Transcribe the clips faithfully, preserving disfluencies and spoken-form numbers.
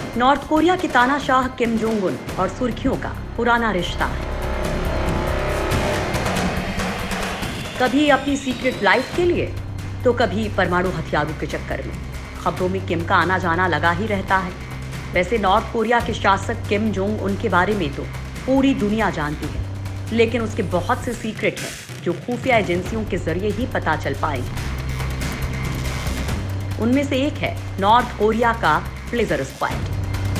North Korea के तानाशाह Kim Jong Un और सुर्खियों का पुराना रिश्ता है। कभी अपनी सीक्रेट लाइफ के लिए तो कभी परमाणु हथियारों के चक्कर में खबरों में किम का आना जाना लगा ही रहता है। वैसे नॉर्थ कोरिया के शासक किम जोंग उन के बारे में तो पूरी दुनिया जानती है, लेकिन उसके बहुत से सीक्रेट हैं जो खुफिया एजेंसियों के जरिए ही पता चल पाएंगे। उनमें से एक है नॉर्थ कोरिया का प्लेजर स्क्वाड।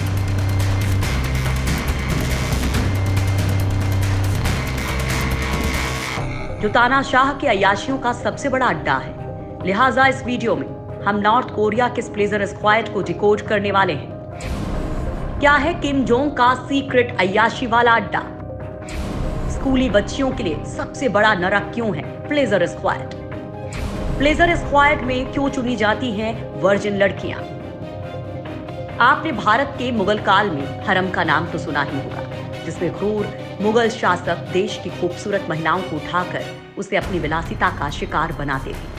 जो तानाशाह के अय्याशियों का सबसे बड़ा अड्डा है। लिहाजा इस वीडियो में हम नॉर्थ कोरिया के प्लेजर स्क्वाड को डिकोड करने वाले हैं। क्या है किम जोंग का सीक्रेट अय्याशी वाला अड्डा? स्कूली बच्चियों के लिए सबसे बड़ा नरक क्यों है प्लेजर स्क्वाड? प्लेजर स्क्वाड में क्यों चुनी जाती हैं वर्जिन लड़कियां? आपने भारत के मुगल काल में हरम का नाम तो सुना ही होगा, जिसमें क्रूर मुगल शासक देश की खूबसूरत महिलाओं को उठाकर उसे अपनी विलासिता का शिकार बनाते थे।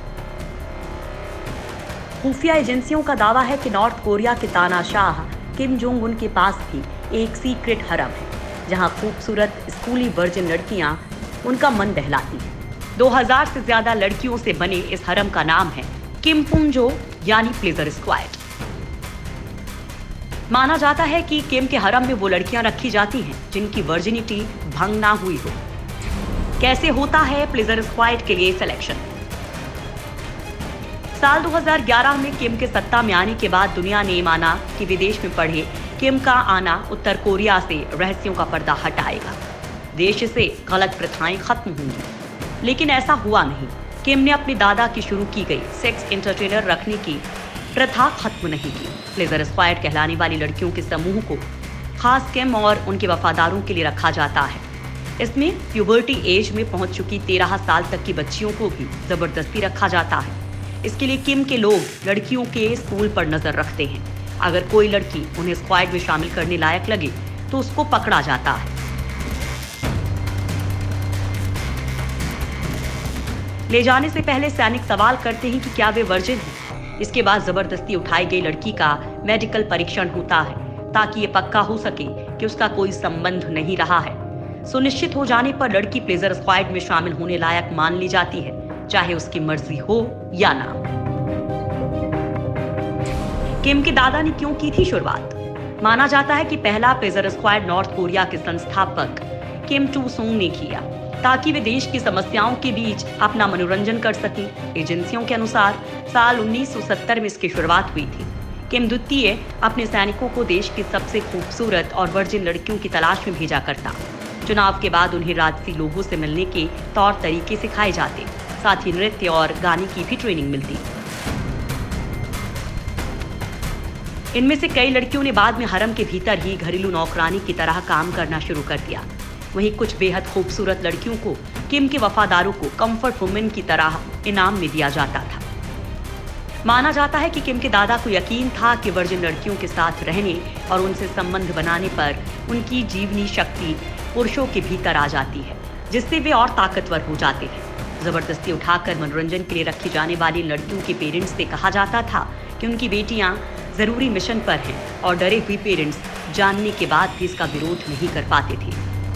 खुफिया एजेंसियों का दावा है कि नॉर्थ कोरिया के तानाशाह किम जोंग उन के पास भी एक सीक्रेट हरम है, जहां खूबसूरत स्कूली वर्जिन लड़कियां उनका मन बहलाती हैं। दो हज़ार से ज्यादा लड़कियों से बने इस हरम का नाम है किम पुंजो यानी प्लेजर स्क्वाड। माना जाता है कि किम के हरम में वो लड़कियां रखी जाती हैं जिनकी वर्जिनिटी भंग ना हुई हो। कैसे होता है प्लेजर स्क्वाड के लिए सिलेक्शन? साल दो हज़ार ग्यारह में किम के सत्ता में आने के बाद दुनिया ने माना कि विदेश में पढ़े किम का आना उत्तर कोरिया से रहस्यों का पर्दा हटाएगा, देश से गलत प्रथाएं खत्म होंगी। लेकिन ऐसा हुआ नहीं। किम ने अपने दादा की शुरू की गई सेक्स एंटरटेनर रखने की प्रथा खत्म नहीं की। प्लेजर स्क्वाड कहलाने वाली लड़कियों के समूह को खास किम और उनके वफादारों के लिए रखा जाता है। इसमें प्यूबर्टी एज में पहुंच चुकी तेरह साल तक की बच्चियों को भी जबरदस्ती रखा जाता है। इसके लिए किम के लोग लड़कियों के स्कूल पर नजर रखते हैं। अगर कोई लड़की उन्हें स्क्वाड में शामिल करने लायक लगे तो उसको पकड़ा जाता है। ले जाने से पहले सैनिक सवाल करते हैं कि क्या वे वर्जिन हैं। इसके बाद जबरदस्ती उठाई गई लड़की का मेडिकल परीक्षण होता है ताकि ये पक्का हो सके कि उसका कोई संबंध नहीं रहा है। सुनिश्चित हो जाने पर लड़की प्लेजर स्क्वाड में शामिल होने लायक मान ली जाती है, चाहे उसकी मर्जी हो या ना। किम के दादा ने क्यों की थी शुरुआत? माना जाता है कि पहला प्लेजर स्क्वाड नॉर्थ कोरिया के संस्थापक किम टू सुंग ने किया ताकि वे देश की समस्याओं के बीच अपना मनोरंजन कर सकें। एजेंसियों के अनुसार साल उन्नीस सौ सत्तर में इसकी शुरुआत हुई थी। किम द्वितीय अपने सैनिकों को देश की सबसे खूबसूरत और वर्जिन लड़कियों की तलाश में भेजा करता। चुनाव के बाद उन्हें राजसी लोगों से मिलने के तौर तरीके सिखाए जाते, साथ ही नृत्य और गाने की भी ट्रेनिंग मिलती। इनमें से कई लड़कियों ने बाद में हरम के भीतर ही घरेलू नौकरानी की तरह काम करना शुरू कर दिया। वहीं कुछ बेहद खूबसूरत लड़कियों को किम के वफादारों को कंफर्ट वुमेन की तरह इनाम में दिया जाता था। माना जाता है कि किम के दादा को यकीन था कि वर्जिन लड़कियों के साथ रहने और उनसे संबंध बनाने पर उनकी जीवनी शक्ति पुरुषों के भीतर आ जाती है, जिससे वे और ताकतवर हो जाते हैं। जबरदस्ती उठाकर मनोरंजन के लिए रखी जाने वाली लड़कियों के पेरेंट्स से कहा जाता था कि उनकी बेटियां जरूरी मिशन पर हैं और डरे हुए पेरेंट्स जानने के बाद भी इसका विरोध नहीं कर पाते थे।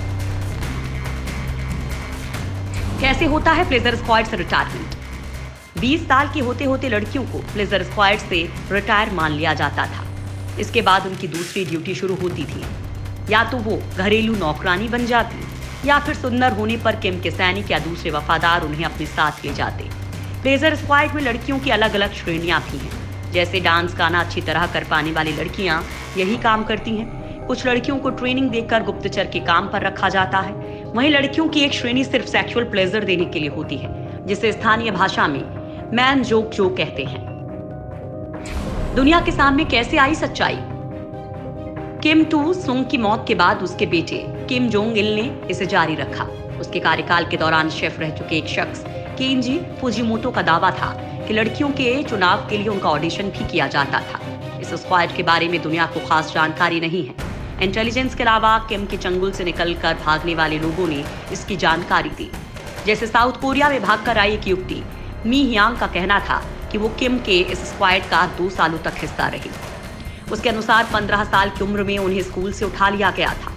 कैसे होता है प्लेजर स्क्वाड से रिटायरमेंट? बीस साल की होते होते लड़कियों को प्लेजर स्क्वाड से रिटायर मान लिया जाता था। इसके बाद उनकी दूसरी ड्यूटी शुरू होती थी। या तो वो घरेलू नौकरानी बन जाती या फिर सुंदर होने पर किम के सैनिक या दूसरे वफादार उन्हें अपने साथ ले जाते। प्लेजर स्क्वाड में लड़कियों की अलग अलग श्रेणियां भी हैं। जैसे डांस गाना अच्छी तरह कर पाने वाली लड़कियां यही काम करती हैं। कुछ लड़कियों को ट्रेनिंग देकर गुप्तचर के काम पर रखा जाता है। वहीं लड़कियों की एक श्रेणी सिर्फ सेक्सुअल प्लेजर देने के लिए होती है, जिसे स्थानीय भाषा में मैन जोक जो कहते हैं। दुनिया के सामने कैसे आई सच्चाई? किम टू सुंग की मौत के बाद उसके बेटे किम जोंग इल ने इसे जारी रखा। उसके कार्यकाल के दौरान शेफ रह चुके एक शख्स केंजी फुजिमोटो का दावा था कि लड़कियों के चुनाव के लिए उनका ऑडिशन भी किया जाता था। इस स्क्वाड के बारे में दुनिया को खास जानकारी नहीं है। इंटेलिजेंस के अलावा किम के चंगुल से निकलकर भागने वाले लोगों ने इसकी जानकारी दी। जैसे साउथ कोरिया में भागकर आई एक युवती मी हियांग का कहना था कि वो किम के इस स्क्वाड का दो सालों तक हिस्सा रही। उसके अनुसार पंद्रह साल की उम्र में उन्हें स्कूल से उठा लिया गया था।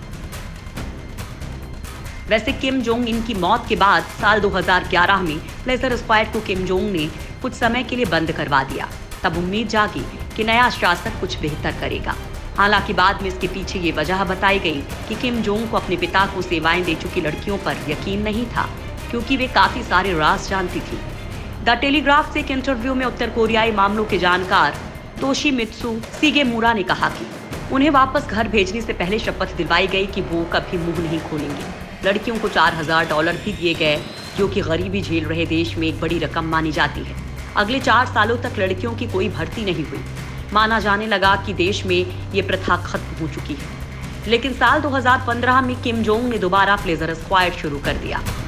वैसे किम जोंग इन की मौत के बाद साल दो हज़ार ग्यारह में प्लेजर स्क्वाड को किम जोंग ने कुछ समय के लिए बंद करवा दिया। तब उम्मीद जागी कि नया शासक कुछ बेहतर करेगा। हालांकि बाद में इसके पीछे ये वजह बताई गई कि किम जोंग को अपने पिता को सेवाएं दे चुकी लड़कियों पर यकीन नहीं था, क्योंकि वे काफी सारे राज जानती थी। द टेलीग्राफ से एक इंटरव्यू में उत्तर कोरियाई मामलों के जानकार तोशिमित्सु सिगेमुरा ने कहा कि उन्हें वापस घर भेजने से पहले शपथ दिलवाई गई कि वो कभी मुंह नहीं खोलेंगे। लड़कियों को चार हजार डॉलर भी दिए गए, जो कि गरीबी झेल रहे देश में एक बड़ी रकम मानी जाती है। अगले चार सालों तक लड़कियों की कोई भर्ती नहीं हुई। माना जाने लगा कि देश में ये प्रथा खत्म हो चुकी है। लेकिन साल दो हज़ार पंद्रह में किम जोंग ने दोबारा प्लेजर स्क्वाड शुरू कर दिया।